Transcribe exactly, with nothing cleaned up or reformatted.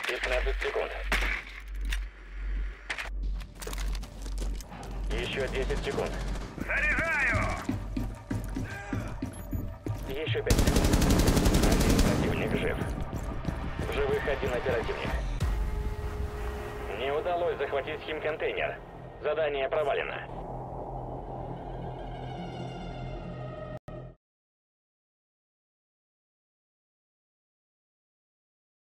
пятнадцать секунд. Еще десять секунд. Заряжаю! Еще пять секунд. Один противник жив. В живых один оперативник. Не удалось захватить химконтейнер. Задание провалено.